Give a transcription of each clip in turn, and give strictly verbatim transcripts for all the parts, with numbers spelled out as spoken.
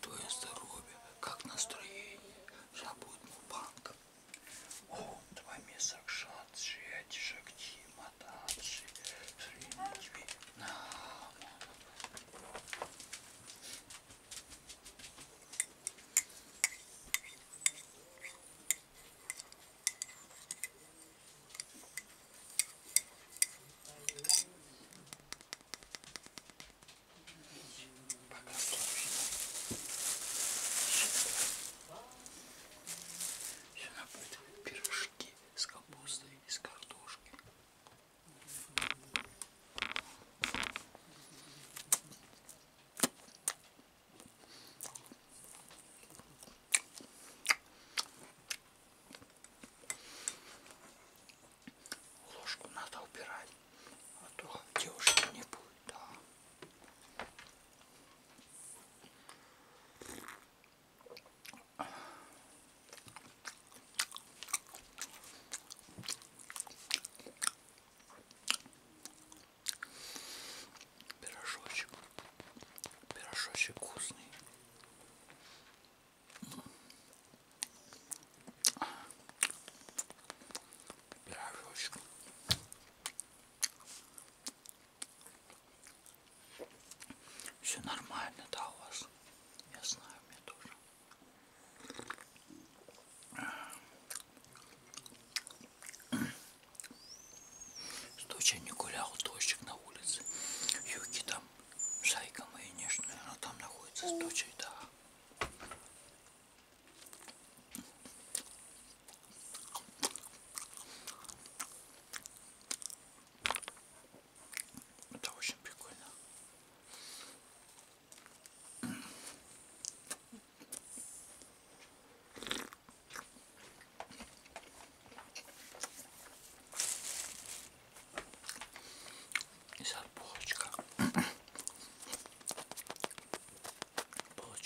твое здоровье, как настроение. Сейчас будет мукбанг. О, два месяца шатши, эти шагти, матадши, шриничви, на. Пока сегодня будет пирожки с капустой и с картошкой. Ложку надо убирать, а то девушки не будет, да. Пирожочек. Пирожочек вкусный. Пирожочек. Все нормально, да, у вас? Я знаю, мне тоже. Сточа не гулял, дождик на улице. Юки там, шайка моя нежная, она там находится с дочей, да. Это очень прикольно. И сейчас булочка. Булочка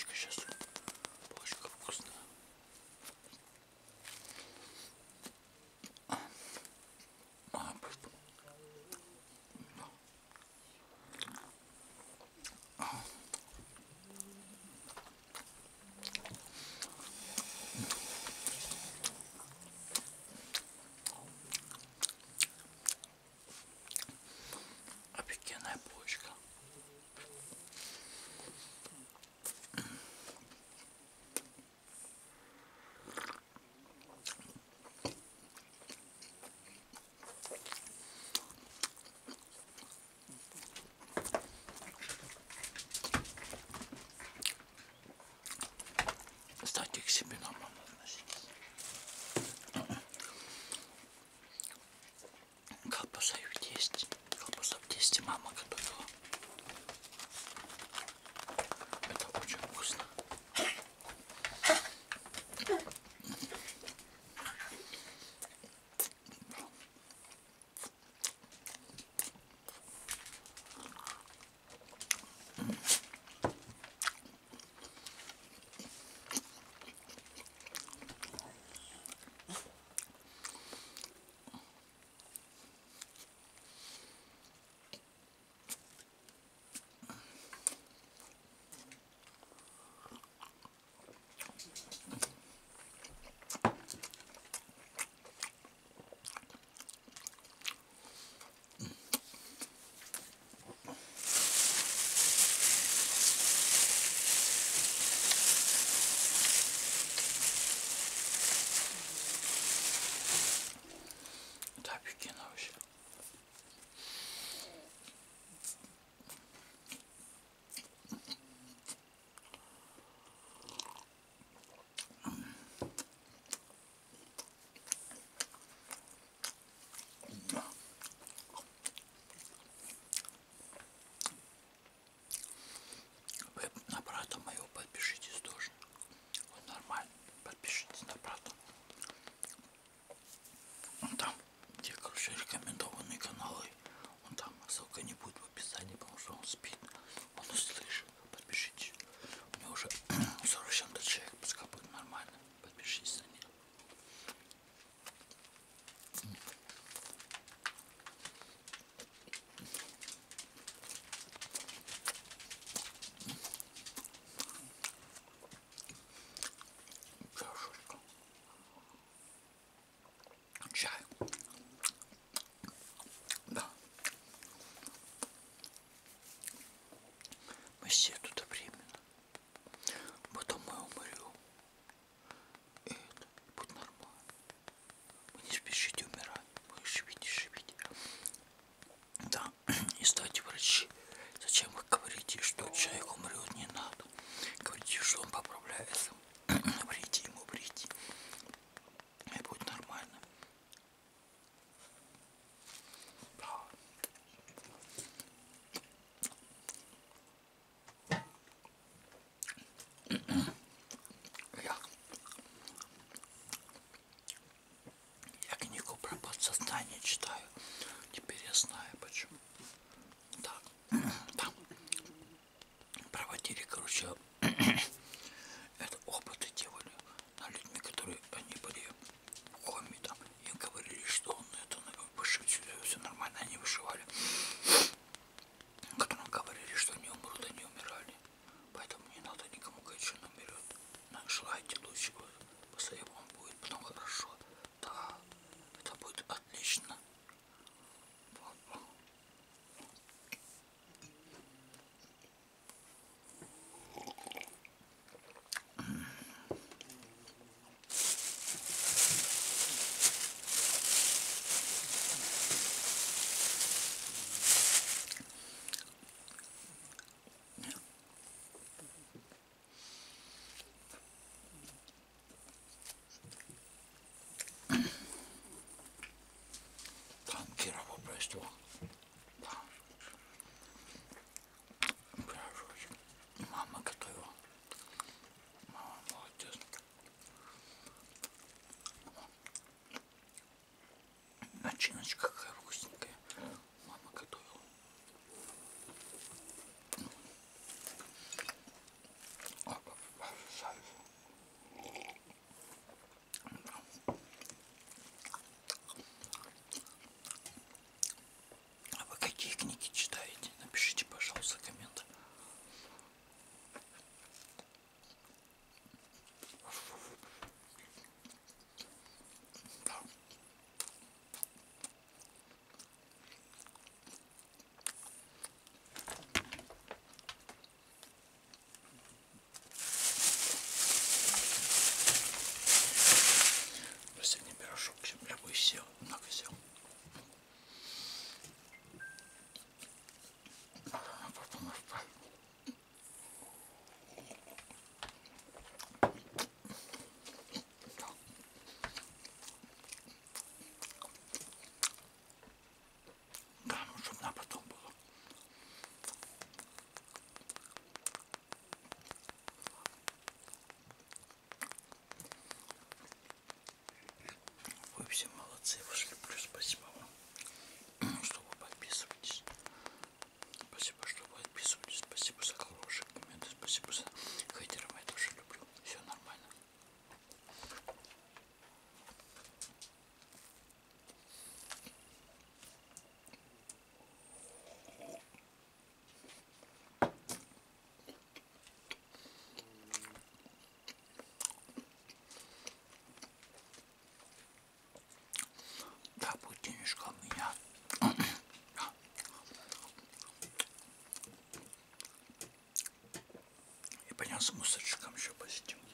Мы все тут временно. Потом мы умрем. И это будет нормально. Вы не спешите умирать. Вы живите, живите. Да, и кстати, врачи, зачем вы говорите, что человек умрет, не надо. Говорите, что он поправляется. Врите ему, врите. И будет нормально. Да. Я, я книгу про подсознание читаю. Теперь я знаю почему. Так, там проводили, короче, это опыты делали над людьми, которые они были в коме, там, им говорили, что он это выживет, все нормально, они выживали. Которым говорили, что они умрут, они умирали. Поэтому не надо никому говорить, что он умрет. Желайте лучшего, после вам будет потом хорошо. Да, это будет отлично. Вот. Там Кирова простил. Да. Пирожочек. Мама готовила. Мама молодец. Начиночка какая вкусненькая. Мама готовила. Обожаю. А вы какие книги читаете? Напишите, пожалуйста, коммент. Да. Последний пирожок, я бы сел, много сел. Потом вправо. Да, ну чтобы на потом было. Вы все молодцы, я вас люблю, спасибо вам, что вы подписываетесь. Спасибо, что вы подписываетесь, спасибо за хорошие комменты, спасибо за хейтеров, я тоже люблю. Все нормально. Да, будет денежка у меня. И понес с мусорчиком еще посетим.